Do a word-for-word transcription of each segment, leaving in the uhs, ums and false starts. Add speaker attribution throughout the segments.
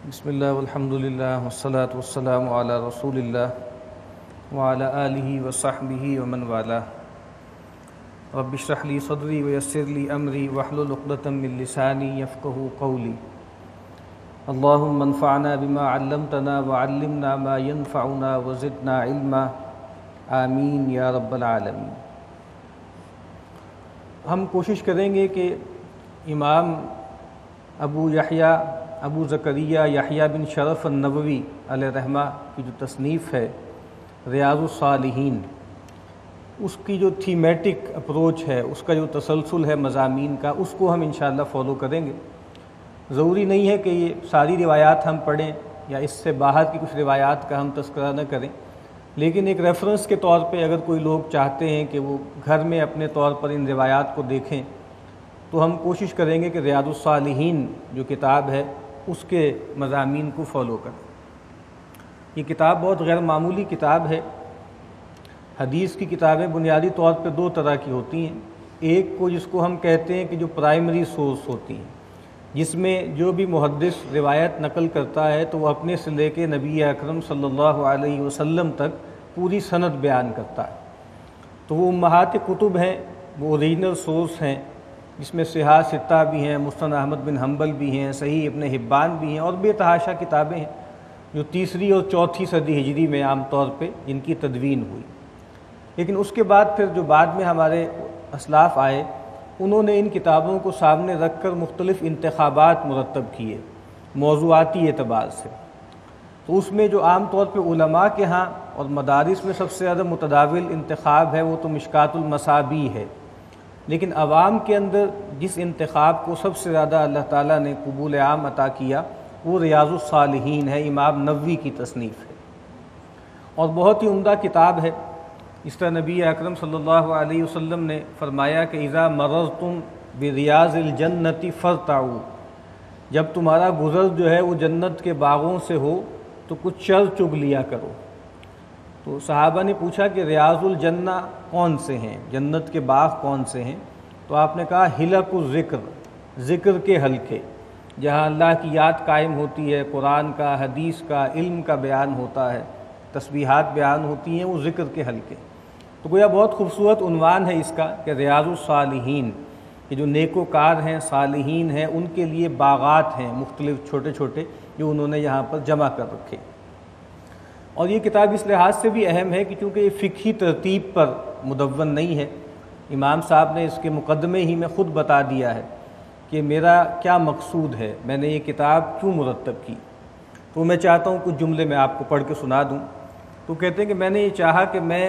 Speaker 1: بسم اللہ والحمد للہ والصلاة والسلام علی رسول اللہ وعلی آلہ وصحبہ ومن والاه رب اشرح لی صدری ویسر لی امری واحلل عقدۃ من لسانی یفقہوا قولی اللہم انفعنا بما علمتنا وعلمنا ما ينفعنا وزدنا علما آمین یا رب العالمین۔ ہم کوشش کریں گے کہ امام ابو یحییٰ ابو زکریا یحییٰ بن شرف النووی علیہ رحمہ کی جو تصنیف ہے ریاض الصالحین، اس کی جو تھیمیٹک اپروچ ہے، اس کا جو تسلسل ہے مضامین کا، اس کو ہم انشاءاللہ فالو کریں گے۔ ضروری نہیں ہے کہ یہ ساری روایات ہم پڑھیں یا اس سے باہر کی کچھ روایات کا ہم تذکرہ نہ کریں، لیکن ایک ریفرنس کے طور پہ اگر کوئی لوگ چاہتے ہیں کہ وہ گھر میں اپنے طور پر ان روایات کو دیکھیں تو ہم کوشش کریں گے کہ ریاض الصالحین جو کتاب ہے اس کے مضامین کو فالو کریں۔ یہ کتاب بہت غیر معمولی کتاب ہے۔ حدیث کی کتابیں بنیادی طور پہ دو طرح کی ہوتی ہیں، ایک کو جس کو ہم کہتے ہیں کہ جو پرائمری سورس ہوتی ہیں، جس میں جو بھی محدث روایت نقل کرتا ہے تو وہ اپنے سے لے کے نبی اکرم صلی اللہ علیہ وسلم تک پوری سند بیان کرتا ہے، تو وہ امہات کتب ہیں، وہ اوریجنل سورس ہیں، جس میں صحاح ستہ بھی ہیں، مسند احمد بن حنبل بھی ہیں، صحیح ابن حبان بھی ہیں، اور بے تحاشا کتابیں ہیں جو تیسری اور چوتھی صدی ہجری میں عام طور پہ جن کی تدوین ہوئی۔ لیکن اس کے بعد پھر جو بعد میں ہمارے اسلاف آئے، انہوں نے ان کتابوں کو سامنے رکھ کر مختلف انتخابات مرتب کیے موضوعاتی اعتبار سے۔ تو اس میں جو عام طور پہ علماء کے ہاں اور مدارس میں سب سے زیادہ متداول انتخاب ہے وہ تو مشکات المصابیح ہے، لیکن عوام کے اندر جس انتخاب کو سب سے زیادہ اللہ تعالیٰ نے قبول عام عطا کیا وہ ریاض الصالحین ہے، امام نووی کی تصنیف ہے، اور بہت ہی عمدہ کتاب ہے۔ اس طرح نبی اکرم صلی اللہ علیہ وسلم نے فرمایا کہ اذا مررتم بریاض الجنت فارتعوا، جب تمہارا گزر جو ہے وہ جنت کے باغوں سے ہو تو کچھ چر چگ لیا کرو۔ تو صحابہ نے پوچھا کہ ریاض الجنہ کون سے ہیں، جنت کے باغ کون سے ہیں؟ تو آپ نے کہا حلق الذکر، ذکر کے حلقے، جہاں اللہ کی یاد قائم ہوتی ہے، قرآن کا، حدیث کا، علم کا بیان ہوتا ہے، تسبیحات بیان ہوتی ہیں، وہ ذکر کے حلقے۔ تو گویا بہت خوبصورت عنوان ہے اس کا کہ ریاض الصالحین، کہ جو نیک و کار ہیں، صالحین ہیں، ان کے لیے باغات ہیں مختلف چھوٹے چھوٹے جو انہوں نے یہاں پر جمع کر رکھے۔ اور یہ کتاب اس لحاظ سے بھی اہم ہے کہ چونکہ یہ فقہی ترتیب پر مدون نہیں ہے، امام صاحب نے اس کے مقدمے ہی میں خود بتا دیا ہے کہ میرا کیا مقصود ہے، میں نے یہ کتاب کیوں مرتب کی۔ تو میں چاہتا ہوں کچھ جملے میں آپ کو پڑھ کے سنا دوں۔ تو کہتے ہیں کہ میں نے یہ چاہا کہ میں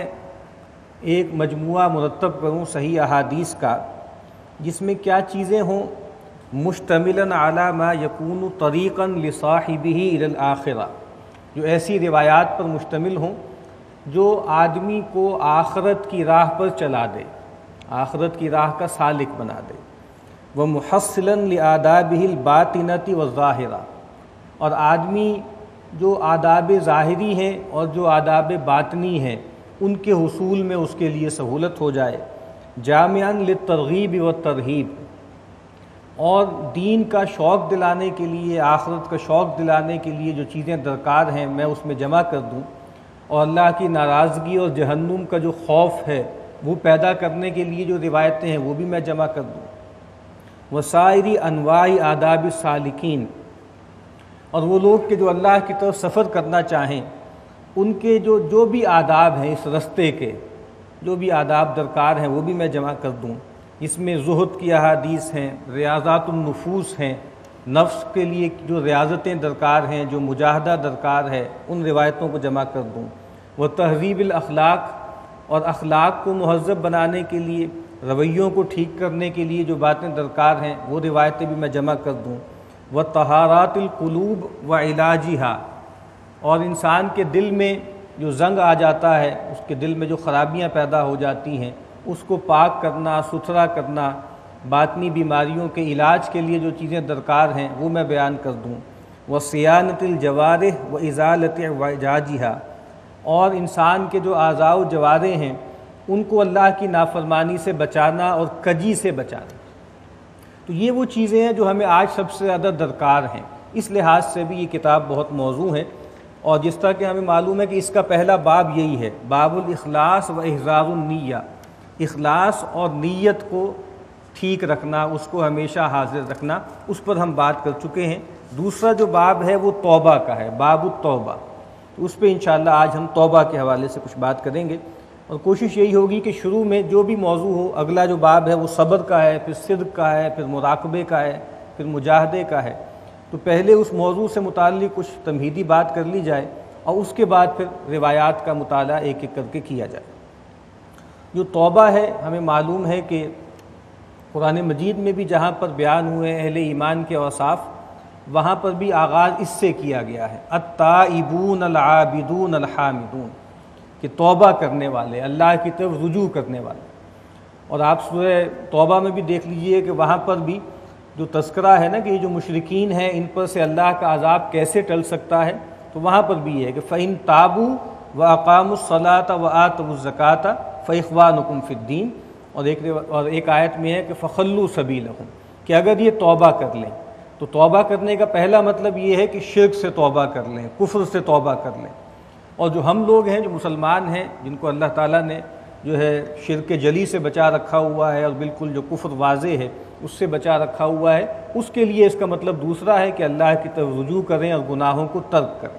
Speaker 1: ایک مجموعہ مرتب کروں صحیح احادیث کا، جس میں کیا چیزیں ہوں، مشتملاً علی ما یکون طریقاً لصاحبہ الی الآخرہ، جو ایسی روایات پر مشتمل ہوں جو آدمی کو آخرت کی راہ پر چلا دے، آخرت کی راہ کا سالک بنا دے، وَمُحَصِّلًا لِآدَابِهِ الْبَاطِنَةِ وَالظَّاهِرَةِ، اور آدمی جو آداب ظاہری ہیں اور جو آداب باطنی ہیں ان کے حصول میں اس کے لیے سہولت ہو جائے، جامعاً للترغیب والترہیب، اور دین کا شوق دلانے کے لیے، آخرت کا شوق دلانے کے لیے جو چیزیں درکار ہیں میں اس میں جمع کر دوں، اور اللہ کی ناراضگی اور جہنم کا جو خوف ہے وہ پیدا کرنے کے لیے جو روایتیں ہیں وہ بھی میں جمع کر دوں، وسائری انواع آداب السالکین، اور وہ لوگ کہ جو اللہ کی طرف سفر کرنا چاہیں ان کے جو جو بھی آداب ہیں اس رستے کے، جو بھی آداب درکار ہیں وہ بھی میں جمع کر دوں، اس میں زہد کی احادیث ہیں، ریاضات النفوس ہیں، نفس کے لیے جو ریاضتیں درکار ہیں، جو مجاہدہ درکار ہے، ان روایتوں کو جمع کر دوں، وہ تہذیب الاخلاق، اور اخلاق کو مہذب بنانے کے لیے، رویوں کو ٹھیک کرنے کے لیے جو باتیں درکار ہیں وہ روایتیں بھی میں جمع کر دوں، وہ طہارات القلوب و علاجہا، اور انسان کے دل میں جو زنگ آ جاتا ہے، اس کے دل میں جو خرابیاں پیدا ہو جاتی ہیں اس کو پاک کرنا، ستھرا کرنا، باطنی بیماریوں کے علاج کے لیے جو چیزیں درکار ہیں وہ میں بیان کر دوں، وصیانۃ الجوارح و ازالۃ اعوجاجہا، اور انسان کے جو اعضاء و جوارح ہیں ان کو اللہ کی نافرمانی سے بچانا اور کجی سے بچانا۔ تو یہ وہ چیزیں ہیں جو ہمیں آج سب سے زیادہ درکار ہیں، اس لحاظ سے بھی یہ کتاب بہت موزوں ہے، اور جس طرح کہ ہمیں معلوم ہے کہ اس کا پہلا باب یہی ہے، باب الاخلاص و احضار النیہ، اخلاص اور نیت کو ٹھیک رکھنا، اس کو ہمیشہ حاضر رکھنا، اس پر ہم بات کر چکے ہیں۔ دوسرا جو باب ہے وہ توبہ کا ہے، باب التوبہ، تو اس پہ انشاءاللہ آج ہم توبہ کے حوالے سے کچھ بات کریں گے، اور کوشش یہی ہوگی کہ شروع میں جو بھی موضوع ہو، اگلا جو باب ہے وہ صبر کا ہے، پھر صدق کا ہے، پھر مراقبے کا ہے، پھر مجاہدے کا ہے، تو پہلے اس موضوع سے متعلق کچھ تمہیدی بات کر لی جائے، اور اس کے بعد پھر روایات کا مطالعہ ایک ایک کر کے کیا جائے۔ جو توبہ ہے، ہمیں معلوم ہے کہ قرآن مجید میں بھی جہاں پر بیان ہوئے اہل ایمان کے اوصاف، وہاں پر بھی آغاز اس سے کیا گیا ہے، التائبون العابدون الحامدون، کہ توبہ کرنے والے، اللہ کی طرف رجوع کرنے والے۔ اور آپ سورہ توبہ میں بھی دیکھ لیجئے کہ وہاں پر بھی جو تذکرہ ہے نا کہ یہ جو مشرکین ہیں ان پر سے اللہ کا عذاب کیسے ٹل سکتا ہے، تو وہاں پر بھی یہ ہے کہ فَإِن تَابُوا وَأَقَامُوا الصَّلَاةَ وَآتَوُا الزَّكَاةَ فَإِخْوَانُكُمْ فِي الدِّينِ، اور ایک اور ایک آیت میں ہے کہ فَخَلُّوا سَبِيلَهُمْ، کہ اگر یہ توبہ کر لیں، تو توبہ کرنے کا پہلا مطلب یہ ہے کہ شرک سے توبہ کر لیں، کفر سے توبہ کر لیں۔ اور جو ہم لوگ ہیں، جو مسلمان ہیں، جن کو اللہ تعالیٰ نے جو ہے شرک جلی سے بچا رکھا ہوا ہے، اور بالکل جو کفر واضح ہے اس سے بچا رکھا ہوا ہے، اس کے لیے اس کا مطلب دوسرا ہے کہ اللہ کی طرف رجوع کریں اور گناہوں کو ترک کریں۔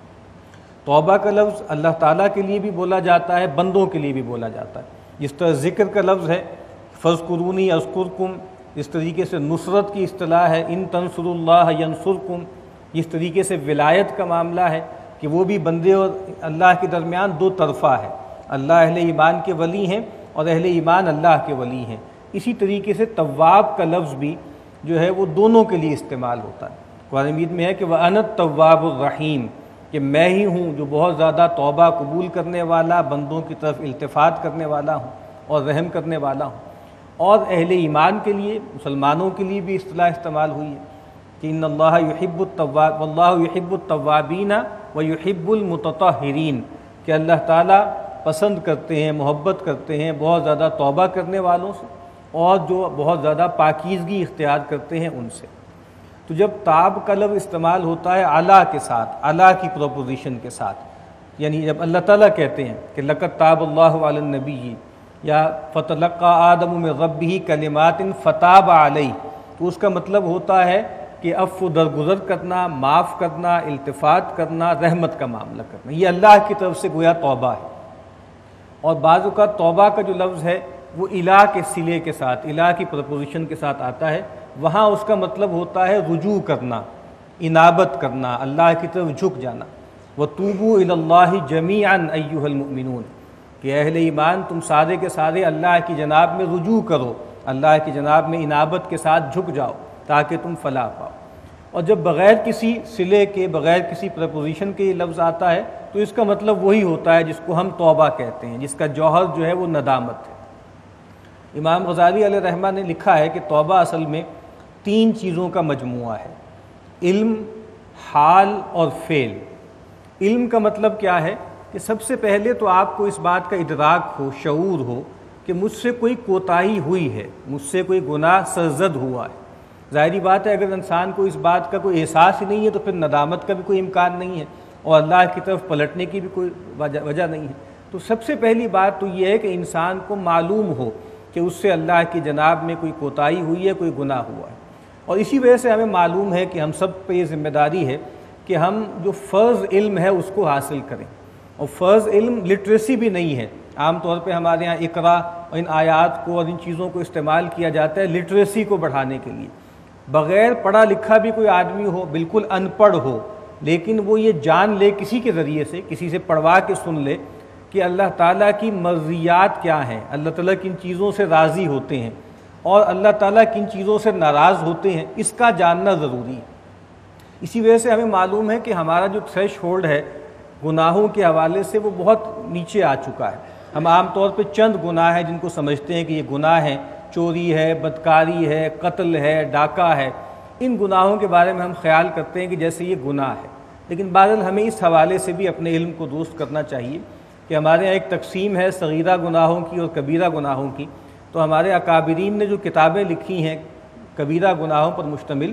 Speaker 1: توبہ کا لفظ اللہ تعالیٰ کے لیے بھی بولا جاتا ہے، بندوں کے لیے بھی بولا جاتا ہے، جس طرح ذکر کا لفظ ہے فَاذْكُرُونِي أَذْكُرْكُمْ، اس طریقے سے نصرت کی اصطلاح ہے ان تنصروا اللہ ینصرکم، اس طریقے سے ولایت کا معاملہ ہے کہ وہ بھی بندے اور اللہ کے درمیان دو طرفہ ہے، اللہ اہل ایمان کے ولی ہیں اور اہل ایمان اللہ کے ولی ہیں۔ اسی طریقے سے تواب کا لفظ بھی جو ہے وہ دونوں کے لیے استعمال ہوتا ہے۔ قرآن مجید میں ہے کہ وَأَنَا التَّوَّابُ الرَّحِيمُ، کہ میں ہی ہوں جو بہت زیادہ توبہ قبول کرنے والا، بندوں کی طرف التفات کرنے والا ہوں اور رحم کرنے والا ہوں۔ اور اہل ایمان کے لیے، مسلمانوں کے لیے بھی اصطلاح استعمال ہوئی ہے کہ ان اللہ یحب التواب واللہ یحب التوابین ویحب المتطہرین، کہ اللہ تعالیٰ پسند کرتے ہیں، محبت کرتے ہیں بہت زیادہ توبہ کرنے والوں سے، اور جو بہت زیادہ پاکیزگی اختیار کرتے ہیں ان سے۔ تو جب تاب کا لفظ استعمال ہوتا ہے اعلیٰ کے ساتھ، اعلیٰ کی پروپوزیشن کے ساتھ، یعنی جب اللہ تعالیٰ کہتے ہیں کہ لقد تاب اللہ علی النبی، یا فتلقى آدم من ربہ کلمات فتاب علیہ، تو اس کا مطلب ہوتا ہے کہ عفو درگزر کرنا، معاف کرنا، التفات کرنا، رحمت کا معاملہ کرنا، یہ اللہ کی طرف سے گویا توبہ ہے۔ اور بعض اوقات توبہ کا جو لفظ ہے وہ الہ کے صلے کے ساتھ، الہ کی پرپوزیشن کے ساتھ آتا ہے، وہاں اس کا مطلب ہوتا ہے رجوع کرنا، انابت کرنا، اللہ کی طرف جھک جانا۔ وَتُوبُوا إِلَى اللَّهِ جَمِيعًا أَيُّهَا الْمُؤْمِنُونَ، کہ اہل ایمان تم سارے کے سارے اللہ کی جناب میں رجوع کرو، اللہ کی جناب میں انابت کے ساتھ جھک جاؤ تاکہ تم فلاح پاؤ۔ اور جب بغیر کسی صلے کے، بغیر کسی پریپوزیشن کے یہ لفظ آتا ہے تو اس کا مطلب وہی ہوتا ہے جس کو ہم توبہ کہتے ہیں، جس کا جوہر جو ہے وہ ندامت ہے۔ امام غزالی علیہ رحمہ نے لکھا ہے کہ توبہ اصل میں تین چیزوں کا مجموعہ ہے، علم، حال اور فعل۔ علم کا مطلب کیا ہے کہ سب سے پہلے تو آپ کو اس بات کا ادراک ہو، شعور ہو کہ مجھ سے کوئی کوتاہی ہوئی ہے، مجھ سے کوئی گناہ سرزد ہوا ہے۔ ظاہری بات ہے اگر انسان کو اس بات کا کوئی احساس ہی نہیں ہے تو پھر ندامت کا بھی کوئی امکان نہیں ہے، اور اللہ کی طرف پلٹنے کی بھی کوئی وجہ نہیں ہے۔ تو سب سے پہلی بات تو یہ ہے کہ انسان کو معلوم ہو کہ اس سے اللہ کی جناب میں کوئی کوتاہی ہوئی ہے، کوئی گناہ ہوا ہے۔ اور اسی وجہ سے ہمیں معلوم ہے کہ ہم سب پہ یہ ذمہ داری ہے کہ ہم جو فرض علم ہے اس کو حاصل کریں۔ اور فرض علم لٹریسی بھی نہیں ہے، عام طور پہ ہمارے ہاں اقرا اور ان آیات کو اور ان چیزوں کو استعمال کیا جاتا ہے لٹریسی کو بڑھانے کے لیے۔ بغیر پڑھا لکھا بھی کوئی آدمی ہو، بالکل ان پڑھ ہو، لیکن وہ یہ جان لے کسی کے ذریعے سے، کسی سے پڑھوا کے سن لے کہ اللہ تعالیٰ کی مرضیات کیا ہیں، اللہ تعالیٰ کن چیزوں سے راضی ہوتے ہیں اور اللہ تعالیٰ کن چیزوں سے ناراض ہوتے ہیں، اس کا جاننا ضروری ہے۔ اسی وجہ سے ہمیں معلوم ہے کہ ہمارا جو تھریش ہولڈ ہے گناہوں کے حوالے سے وہ بہت نیچے آ چکا ہے۔ ہم عام طور پہ چند گناہ ہیں جن کو سمجھتے ہیں کہ یہ گناہ ہیں، چوری ہے، بدکاری ہے، قتل ہے، ڈاکہ ہے، ان گناہوں کے بارے میں ہم خیال کرتے ہیں کہ جیسے یہ گناہ ہے۔ لیکن بہرحال ہمیں اس حوالے سے بھی اپنے علم کو درست کرنا چاہیے کہ ہمارے یہاں ایک تقسیم ہے صغیرہ گناہوں کی اور کبیرہ گناہوں کی۔ تو ہمارے اکابرین نے جو کتابیں لکھی ہیں کبیرہ گناہوں پر مشتمل،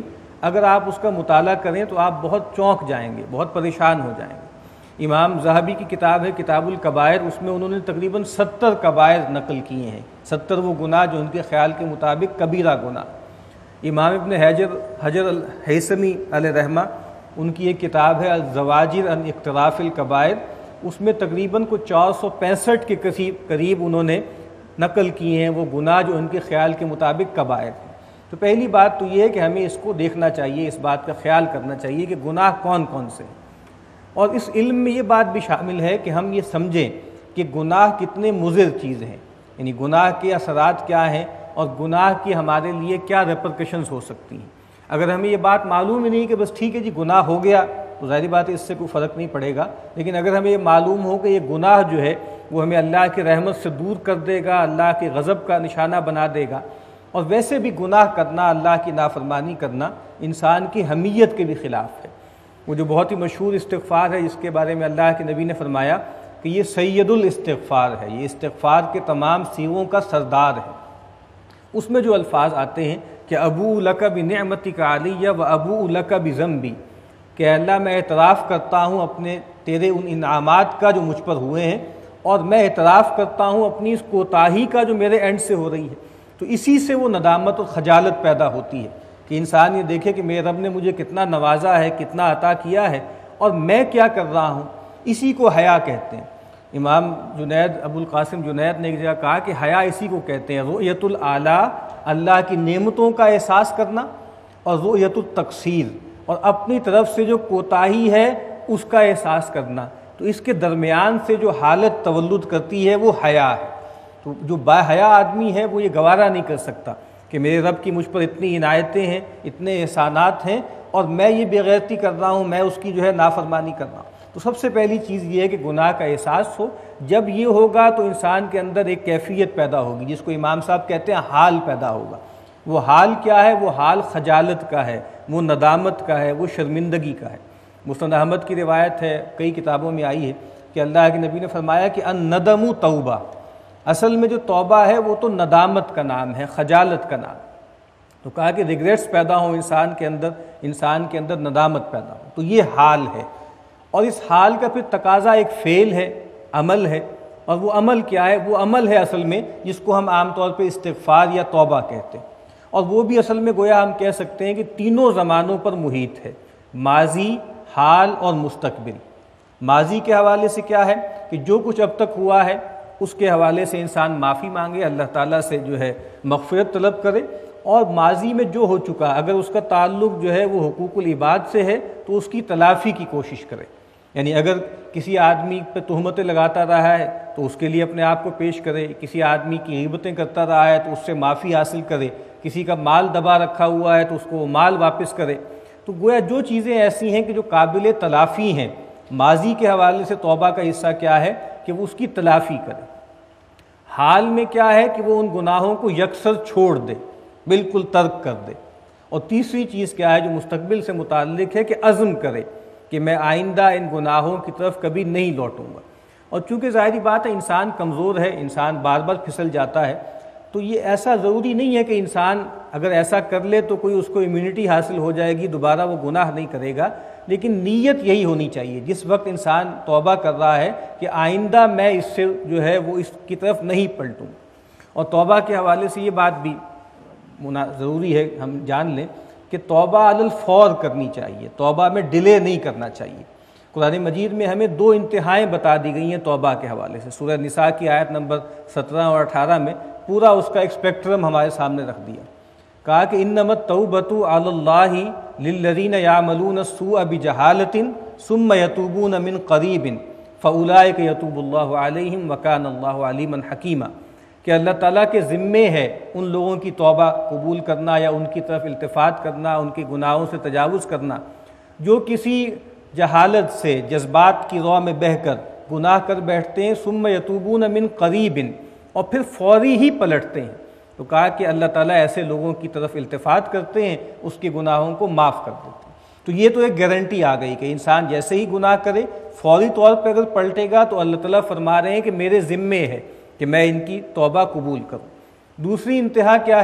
Speaker 1: اگر آپ اس کا مطالعہ کریں تو آپ بہت چونک جائیں گے، بہت پریشان ہو جائیں گے۔ امام ذہبی کی کتاب ہے کتاب الکبائر، اس میں انہوں نے تقریباً ستر کبائر نقل کیے ہیں، ستر وہ گناہ جو ان کے خیال کے مطابق کبیرہ گناہ۔ امام ابن حجر حجر الہیثمی علیہ رحمہ، ان کی ایک کتاب ہے الزواجر عن اقتراف الکبائر، اس میں تقریباً کو چار سو پینسٹھ کے قریب قریب انہوں نے نقل کیے ہیں وہ گناہ جو ان کے خیال کے مطابق کبائر ہیں۔ تو پہلی بات تو یہ ہے کہ ہمیں اس کو دیکھنا چاہیے، اس بات کا خیال کرنا چاہیے کہ گناہ کون کون سے ہیں، اور اس علم میں یہ بات بھی شامل ہے کہ ہم یہ سمجھیں کہ گناہ کتنے مضر چیز ہیں، یعنی گناہ کے اثرات کیا ہیں اور گناہ کی ہمارے لیے کیا ریپرکشنز ہو سکتی ہیں۔ اگر ہمیں یہ بات معلوم ہی نہیں کہ بس ٹھیک ہے جی گناہ ہو گیا تو ظاہری بات ہے اس سے کوئی فرق نہیں پڑے گا، لیکن اگر ہمیں یہ معلوم ہو کہ یہ گناہ جو ہے وہ ہمیں اللہ کی رحمت سے دور کر دے گا، اللہ کے غضب کا نشانہ بنا دے گا، اور ویسے بھی گناہ کرنا، اللہ کی نافرمانی کرنا انسان کی حمیت کے بھی خلاف ہے۔ وہ جو بہت ہی مشہور استغفار ہے جس کے بارے میں اللہ کے نبی نے فرمایا کہ یہ سید الاستغفار ہے، یہ استغفار کے تمام سیغوں کا سردار ہے، اس میں جو الفاظ آتے ہیں کہ ابو لک بنعمتک علیہ و ابو لک بذنبی، کہ اللہ میں اعتراف کرتا ہوں اپنے تیرے ان انعامات کا جو مجھ پر ہوئے ہیں، اور میں اعتراف کرتا ہوں اپنی اس کوتاہی کا جو میرے اینڈ سے ہو رہی ہے۔ تو اسی سے وہ ندامت اور خجالت پیدا ہوتی ہے کہ انسان یہ دیکھے کہ میرے رب نے مجھے کتنا نوازا ہے، کتنا عطا کیا ہے، اور میں کیا کر رہا ہوں، اسی کو حیا کہتے ہیں۔ امام جنید ابو القاسم جنید نے ایک جگہ کہا کہ حیا اسی کو کہتے ہیں، رؤیت الاعلیٰ، اللہ کی نعمتوں کا احساس کرنا، اور رؤیت التقصیر، اور اپنی طرف سے جو کوتاہی ہے اس کا احساس کرنا۔ تو اس کے درمیان سے جو حالت تولد کرتی ہے وہ حیا ہے۔ تو جو با حیا آدمی ہے وہ یہ گوارا نہیں کر سکتا کہ میرے رب کی مجھ پر اتنی عنایتیں ہیں، اتنے احسانات ہیں، اور میں یہ بے غیرتی کر رہا ہوں، میں اس کی جو ہے نافرمانی کر رہا ہوں۔ تو سب سے پہلی چیز یہ ہے کہ گناہ کا احساس ہو۔ جب یہ ہوگا تو انسان کے اندر ایک کیفیت پیدا ہوگی جس کو امام صاحب کہتے ہیں حال پیدا ہوگا۔ وہ حال کیا ہے؟ وہ حال خجالت کا ہے، وہ ندامت کا ہے، وہ شرمندگی کا ہے۔ مسند احمد کی روایت ہے، کئی کتابوں میں آئی ہے کہ اللہ کے نبی نے فرمایا کہ الندم توبہ، اصل میں جو توبہ ہے وہ تو ندامت کا نام ہے، خجالت کا نام۔ تو کہا کہ ریگریٹس پیدا ہوں انسان کے اندر، انسان کے اندر ندامت پیدا ہو، تو یہ حال ہے۔ اور اس حال کا پھر تقاضا ایک فعل ہے، عمل ہے، اور وہ عمل کیا ہے؟ وہ عمل ہے اصل میں جس کو ہم عام طور پہ استغفار یا توبہ کہتے ہیں، اور وہ بھی اصل میں گویا ہم کہہ سکتے ہیں کہ تینوں زمانوں پر محیط ہے، ماضی، حال اور مستقبل۔ ماضی کے حوالے سے کیا ہے کہ جو کچھ اب تک ہوا ہے اس کے حوالے سے انسان معافی مانگے، اللہ تعالیٰ سے جو ہے مغفرت طلب کرے، اور ماضی میں جو ہو چکا اگر اس کا تعلق جو ہے وہ حقوق العباد سے ہے تو اس کی تلافی کی کوشش کرے۔ یعنی اگر کسی آدمی پہ تہمتیں لگاتا رہا ہے تو اس کے لیے اپنے آپ کو پیش کرے، کسی آدمی کی غیبتیں کرتا رہا ہے تو اس سے معافی حاصل کرے، کسی کا مال دبا رکھا ہوا ہے تو اس کو وہ مال واپس کرے۔ تو گویا جو چیزیں ایسی ہیں کہ جو قابل تلافی ہیں، ماضی کے حوالے سے توبہ کا حصہ کیا ہے کہ وہ اس کی تلافی کرے۔ حال میں کیا ہے کہ وہ ان گناہوں کو یکسر چھوڑ دے، بالکل ترک کر دے۔ اور تیسری چیز کیا ہے جو مستقبل سے متعلق ہے کہ عزم کرے کہ میں آئندہ ان گناہوں کی طرف کبھی نہیں لوٹوں گا۔ اور چونکہ ظاہری بات ہے انسان کمزور ہے، انسان بار بار پھسل جاتا ہے، تو یہ ایسا ضروری نہیں ہے کہ انسان اگر ایسا کر لے تو کوئی اس کو امیونٹی حاصل ہو جائے گی، دوبارہ وہ گناہ نہیں کرے گا، لیکن نیت یہی ہونی چاہیے جس وقت انسان توبہ کر رہا ہے کہ آئندہ میں اس سے جو ہے وہ اس کی طرف نہیں پلٹوں۔ اور توبہ کے حوالے سے یہ بات بھی ضروری ہے ہم جان لیں کہ توبہ علی الفور کرنی چاہیے، توبہ میں ڈیلے نہیں کرنا چاہیے۔ قرآن مجید میں ہمیں دو انتہائیں بتا دی گئی ہیں توبہ کے حوالے سے، سورہ نساء کی آیت نمبر سترہ اور اٹھارہ میں پورا اس کا ایک اسپیکٹرم ہمارے سامنے رکھ دیا۔ کہا کہ انما التوبۃ علی اللہ للذین یعملون السوء بجہالۃ ثم یتوبون من قریب فاولئک یتوب اللہ علیہم وکان اللہ علیما حکیما، کہ اللہ تعالیٰ کے ذمے ہے ان لوگوں کی توبہ قبول کرنا یا ان کی طرف التفات کرنا، ان کے گناہوں سے تجاوز کرنا، جو کسی جہالت سے جذبات کی رو میں بہہ کر گناہ کر بیٹھتے ہیں، ثم یتوبون من قریب، اور پھر فوری ہی پلٹتے ہیں۔ تو کہا کہ اللہ تعالیٰ ایسے لوگوں کی طرف التفات کرتے ہیں، اس کے گناہوں کو معاف کر دیتے ہیں۔ تو یہ تو ایک گارنٹی آ گئی کہ انسان جیسے ہی گناہ کرے فوری طور پہ اگر پلٹے گا تو اللہ تعالیٰ فرما رہے ہیں کہ میرے ذمے ہے کہ میں ان کی توبہ قبول کروں۔ دوسری انتہا کیا ہے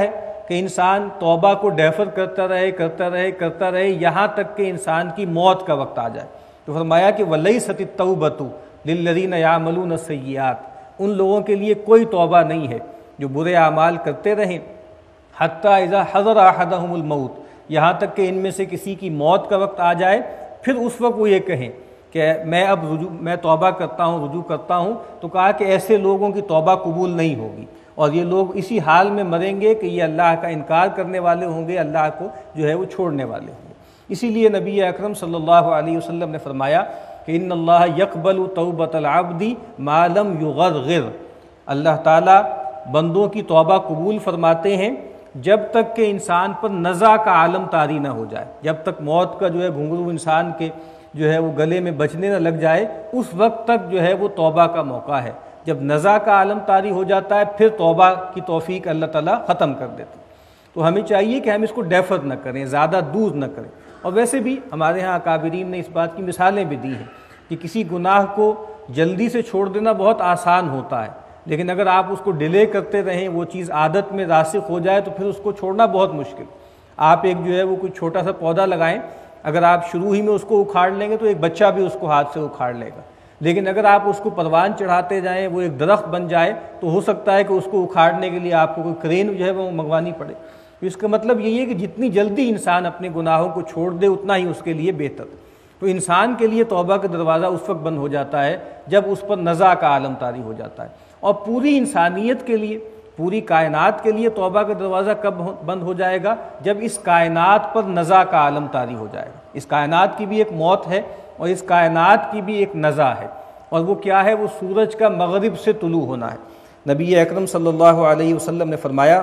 Speaker 1: کہ انسان توبہ کو ڈیفر کرتا رہے کرتا رہے کرتا رہے یہاں تک کہ انسان کی موت کا وقت آ جائے۔ تو فرمایا کہ وَلَيْسَتِ التَّوْبَةُ لِلَّذِينَ يَعْمَلُونَ السَّيِّئَاتِ، ان لوگوں کے لیے کوئی توبہ نہیں ہے جو برے اعمال کرتے رہیں حتیٰ اذا حضر احدہم الموت، یہاں تک کہ ان میں سے کسی کی موت کا وقت آ جائے، پھر اس وقت وہ یہ کہیں کہ میں اب رجوع میں توبہ کرتا ہوں رجوع کرتا ہوں، تو کہا کہ ایسے لوگوں کی توبہ قبول نہیں ہوگی، اور یہ لوگ اسی حال میں مریں گے کہ یہ اللہ کا انکار کرنے والے ہوں گے، اللہ کو جو ہے وہ چھوڑنے والے ہوں گے۔ اسی لیے نبی اکرم صلی اللہ علیہ وسلم نے فرمایا کہ ان اللہ یقبل توبۃ العبد ما لم یغرغر، اللہ تعالیٰ بندوں کی توبہ قبول فرماتے ہیں جب تک کہ انسان پر نزع کا عالم طاری نہ ہو جائے، جب تک موت کا جو ہے گھنگرو انسان کے جو ہے وہ گلے میں بجنے نہ لگ جائے، اس وقت تک جو ہے وہ توبہ کا موقع ہے۔ جب نزع کا عالم طاری ہو جاتا ہے پھر توبہ کی توفیق اللہ تعالیٰ ختم کر دیتے ہیں۔ تو ہمیں چاہیے کہ ہم اس کو ڈیفر نہ کریں، زیادہ دور نہ کریں۔ اور ویسے بھی ہمارے ہاں اکابرین نے اس بات کی مثالیں بھی دی ہیں کہ کسی گناہ کو جلدی سے چھوڑ دینا بہت آسان ہوتا ہے، لیکن اگر آپ اس کو ڈیلے کرتے رہیں، وہ چیز عادت میں راسخ ہو جائے تو پھر اس کو چھوڑنا بہت مشکل۔ آپ ایک جو ہے وہ کوئی چھوٹا سا پودا لگائیں، اگر آپ شروع ہی میں اس کو اکھاڑ لیں گے تو ایک بچہ بھی اس کو ہاتھ سے اکھاڑ لے گا، لیکن اگر آپ اس کو پروان چڑھاتے جائیں، وہ ایک درخت بن جائے، تو ہو سکتا ہے کہ اس کو اکھاڑنے کے لیے آپ کو کوئی کرین جو ہے وہ منگوانی پڑے۔ تو اس کا مطلب یہی ہے کہ جتنی جلدی انسان اپنے گناہوں کو چھوڑ دے اتنا ہی اس کے لیے بہتر۔ تو انسان کے لیے توبہ کا دروازہ اس وقت بند ہو جاتا ہے جب اس پر نزع کا عالم طاری ہو جاتا ہے، اور پوری انسانیت کے لیے، پوری کائنات کے لیے توبہ کا دروازہ کب بند ہو جائے گا؟ جب اس کائنات پر نزع کا عالم طاری ہو جائے گا۔ اس کائنات کی بھی ایک موت ہے اور اس کائنات کی بھی ایک نزع ہے، اور وہ کیا ہے؟ وہ سورج کا مغرب سے طلوع ہونا ہے۔ نبی اکرم صلی اللہ علیہ وسلم نے فرمایا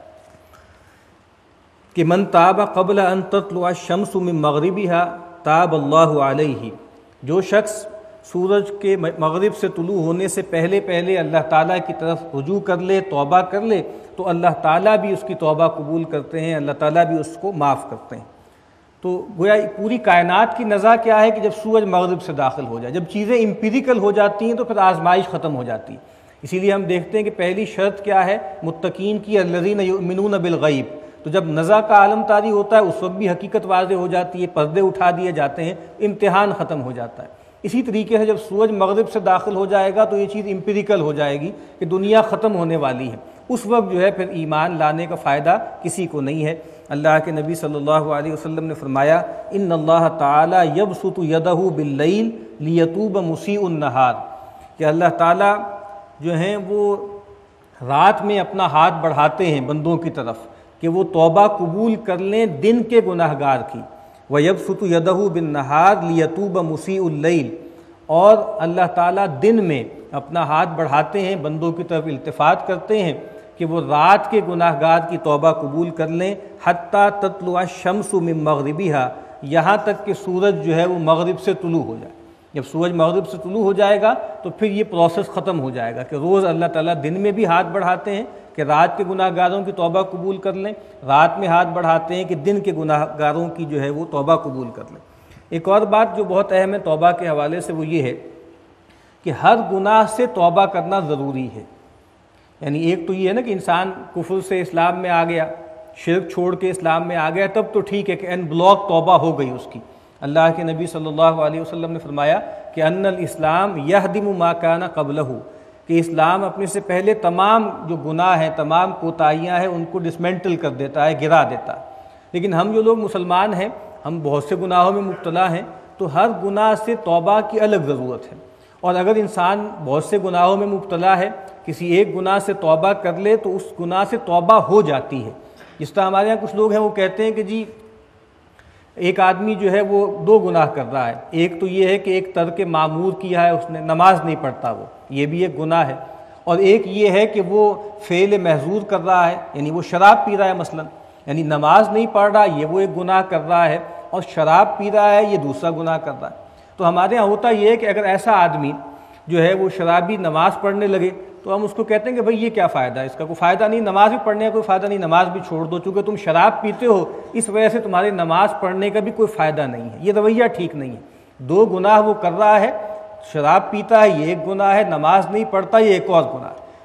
Speaker 1: کہ من تاب قبل ان تطلع الشمس من مغربها تاب اللہ علیہ، جو شخص سورج کے مغرب سے طلوع ہونے سے پہلے پہلے اللہ تعالیٰ کی طرف رجوع کر لے، توبہ کر لے، تو اللہ تعالیٰ بھی اس کی توبہ قبول کرتے ہیں، اللہ تعالیٰ بھی اس کو معاف کرتے ہیں۔ تو گویا پوری کائنات کی نزع کیا ہے کہ جب سورج مغرب سے داخل ہو جائے، جب چیزیں امپیریکل ہو جاتی ہیں تو پھر آزمائش ختم ہو جاتی ہے۔ اسی لیے ہم دیکھتے ہیں کہ پہلی شرط کیا ہے متقین کی، الذین یؤمنون بالغیب۔ تو جب نزع کا عالم طاری ہوتا ہے اس وقت بھی حقیقت واضح ہو جاتی ہے، پردے اٹھا دیے جاتے ہیں، امتحان ختم ہو جاتا ہے۔ اسی طریقے سے جب سورج مغرب سے داخل ہو جائے گا تو یہ چیز امپیریکل ہو جائے گی کہ دنیا ختم ہونے والی ہے، اس وقت جو ہے پھر ایمان لانے کا فائدہ کسی کو نہیں ہے۔ اللہ کے نبی صلی اللہ علیہ وسلم نے فرمایا ان اللہ تعالی یبسط یدہ باللیل لیتوب مسیء النہار، کہ اللہ تعالیٰ جو ہیں وہ رات میں اپنا ہاتھ بڑھاتے ہیں بندوں کی طرف کہ وہ توبہ قبول کر لیں دن کے گناہ گار کی، وَيَبْسُطُ يَدَهُ بِالنَّهَارِ لِيَتُوبَ مُسِيءُ اللَّيْلِ، اور اللہ تعالیٰ دن میں اپنا ہاتھ بڑھاتے ہیں بندوں کی طرف التفات کرتے ہیں کہ وہ رات کے گناہ گار کی توبہ قبول کر لیں، حتیٰ تطلع الشمس من مغربها، یہاں تک کہ سورج جو ہے وہ مغرب سے طلوع ہو جائے۔ جب سورج مغرب سے طلوع ہو جائے گا تو پھر یہ پروسیس ختم ہو جائے گا کہ روز اللہ تعالیٰ دن میں بھی ہاتھ بڑھاتے ہیں کہ رات کے گناہ گاروں کی توبہ قبول کر لیں، رات میں ہاتھ بڑھاتے ہیں کہ دن کے گناہ گاروں کی جو ہے وہ توبہ قبول کر لیں۔ ایک اور بات جو بہت اہم ہے توبہ کے حوالے سے وہ یہ ہے کہ ہر گناہ سے توبہ کرنا ضروری ہے۔ یعنی ایک تو یہ ہے نا کہ انسان کفر سے اسلام میں آ گیا، شرک چھوڑ کے اسلام میں آ گیا، تب تو ٹھیک ہے کہ ان بلاک توبہ ہو گئی اس کی۔ اللہ کے نبی صلی اللہ علیہ وسلم نے فرمایا کہ ان الاسلام یہدم ما کان قبلہ، کہ اسلام اپنے سے پہلے تمام جو گناہ ہیں، تمام کوتاہیاں ہیں، ان کو ڈسمنٹل کر دیتا ہے، گرا دیتا ہے۔ لیکن ہم جو لوگ مسلمان ہیں، ہم بہت سے گناہوں میں مبتلا ہیں، تو ہر گناہ سے توبہ کی الگ ضرورت ہے۔ اور اگر انسان بہت سے گناہوں میں مبتلا ہے، کسی ایک گناہ سے توبہ کر لے تو اس گناہ سے توبہ ہو جاتی ہے۔ جس طرح ہمارے یہاں کچھ لوگ ہیں وہ کہتے ہیں کہ جی ایک آدمی جو ہے وہ دو گناہ کر رہا ہے، ایک تو یہ ہے کہ ایک ترک معمور کیا ہے، اس نے نماز نہیں پڑھتا، وہ یہ بھی ایک گناہ ہے، اور ایک یہ ہے کہ وہ فعل محظور کر رہا ہے، یعنی وہ شراب پی رہا ہے مثلا، یعنی نماز نہیں پڑھ رہا یہ وہ ایک گناہ کر رہا ہے، اور شراب پی رہا ہے یہ دوسرا گناہ کر رہا ہے۔ تو ہمارے یہاں ہوتا یہ ہے کہ اگر ایسا آدمی جو ہے وہ شرابی نماز پڑھنے لگے تو ہم اس کو کہتے ہیں کہ بھئی یہ کیا فائدہ ہے، اس کا کوئی فائدہ نہیں، نماز بھی پڑھنے کا کوئی فائدہ نہیں، نماز بھی چھوڑ دو، چونکہ تم شراب پیتے ہو اس وجہ سے تمہاری نماز پڑھنے کا بھی کوئی فائدہ نہیں ہے۔ یہ رویہ ٹھیک نہیں ہے۔ دو گناہ وہ کر رہا ہے، شراب پیتا ہے یہ ایک گناہ ہے، نماز نہیں پڑھتا یہ ایک اور گناہ ہے۔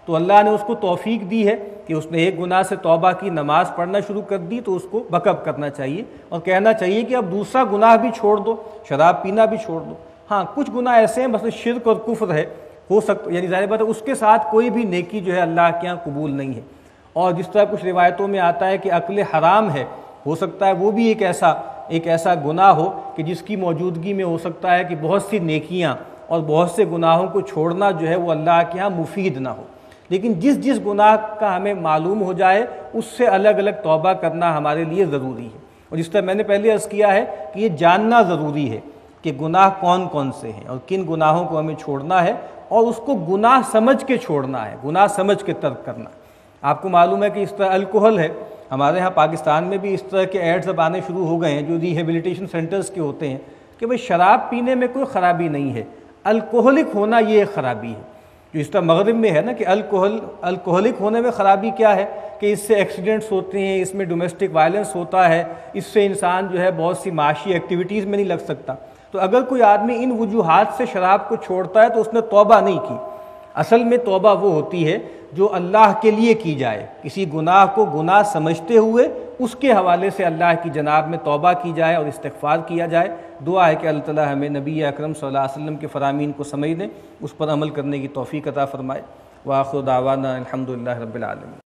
Speaker 1: تو اللہ نے اس کو توفیق دی ہے کہ اس نے ایک گناہ سے توبہ کی، نماز پڑھنا شروع کر دی، تو اس کو بیک اپ کرنا چاہیے اور کہنا چاہیے کہ اب دوسرا گناہ بھی چھوڑ دو، شراب پینا بھی چھوڑ دو۔ ہاں کچھ گناہ ایسے ہیں مثلا شرک اور کفر ہے، ہو سکتا یعنی ظاہر بات ہے اس کے ساتھ کوئی بھی نیکی جو ہے اللہ کے یہاں قبول نہیں ہے۔ اور جس طرح کچھ روایتوں میں آتا ہے کہ عقل حرام ہے، ہو سکتا ہے وہ بھی ایک ایسا ایک ایسا گناہ ہو کہ جس کی موجودگی میں ہو سکتا ہے کہ بہت سی نیکیاں اور بہت سے گناہوں کو چھوڑنا جو ہے وہ اللہ کے ہاں مفید نہ ہو۔ لیکن جس جس گناہ کا ہمیں معلوم ہو جائے اس سے الگ الگ توبہ کرنا ہمارے لیے ضروری ہے۔ اور جس طرح میں نے پہلے عرض کیا ہے کہ یہ جاننا ضروری ہے کہ گناہ کون کون سے ہیں اور کن گناہوں کو ہمیں چھوڑنا ہے، اور اس کو گناہ سمجھ کے چھوڑنا ہے، گناہ سمجھ کے ترک کرنا۔ آپ کو معلوم ہے کہ اس طرح الکوہل ہے، ہمارے ہاں پاکستان میں بھی اس طرح کے ایڈز اب آنے شروع ہو گئے ہیں جو ریہیبلیٹیشن سینٹرز کے ہوتے ہیں کہ بھئی شراب پینے میں کوئی خرابی نہیں ہے، الکوہلک ہونا یہ ایک خرابی ہے۔ جو اس طرح مغرب میں ہے نا کہ الکوہل الکوہلک ہونے میں خرابی کیا ہے کہ اس سے ایکسیڈنٹس ہوتے ہیں، اس میں ڈومیسٹک وائلنس ہوتا ہے، اس سے انسان جو ہے بہت سی معاشی ایکٹیویٹیز میں نہیں لگ سکتا۔ تو اگر کوئی آدمی ان وجوہات سے شراب کو چھوڑتا ہے تو اس نے توبہ نہیں کی۔ اصل میں توبہ وہ ہوتی ہے جو اللہ کے لیے کی جائے، کسی گناہ کو گناہ سمجھتے ہوئے اس کے حوالے سے اللہ کی جناب میں توبہ کی جائے اور استغفار کیا جائے۔ دعا ہے کہ اللہ تعالی ہمیں نبی اکرم صلی اللہ علیہ وسلم کے فرامین کو سمجھنے، اس پر عمل کرنے کی توفیق عطا فرمائے۔ وآخر دعوانا الحمدللہ رب العالمین۔